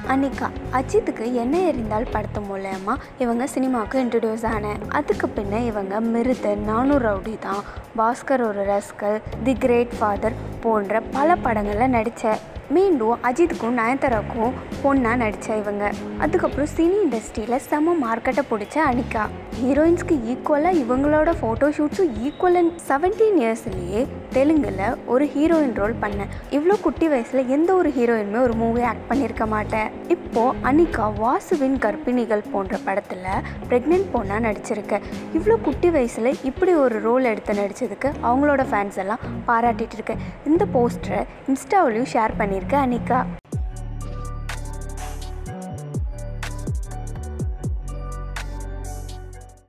அனிகா அஜித்துக்கு என்ன எறிந்தால் படத்து மூலமா இவங்க சினிமாவுக்கு இன்ட்ரடியூஸ் ஆனேன். அதுக்கு பின்ன இவங்க மிருது, நானும் ரவுடி தான், பாஸ்கர் ஒரு ரஸ்கல், தி கிரேட் ஃபாதர் போன்ற பல படங்களில் நடித்த மீண்டும் அஜித்துக்கும் நயன்தாராவுக்கும் பொண்ணாக நடித்த இவங்க. அதுக்கப்புறம் சினி இண்டஸ்ட்ரியில் செம மார்க்கெட்டை பிடிச்ச அனிகா. ஹீரோயின்ஸ்க்கு ஈக்குவலாக இவங்களோட ஃபோட்டோ ஷூட்ஸும் ஈக்குவலன் 17 இயர்ஸ்லேயே தெலுங்கில் ஒரு ஹீரோயின் ரோல் பண்ணேன். இவ்வளோ குட்டி வயசில் எந்த ஒரு ஹீரோயினுமே ஒரு மூவி ஆக்ட் பண்ணியிருக்க மாட்டேன். இப்போது அனிகா வாசுவின் கர்ப்பிணிகள் போன்ற படத்தில் ப்ரெக்னென்ட் பொண்ணாக நடிச்சிருக்கேன். இவ்வளோ குட்டி வயசில் இப்படி ஒரு ரோல் எடுத்து நடித்ததுக்கு அவங்களோட ஃபேன்ஸ் எல்லாம் பாராட்டிகிட்டு இருக்கேன். இந்த போஸ்டரை இன்ஸ்டாவிலையும் ஷேர் பண்ணியிருக்கேன் அனிகா.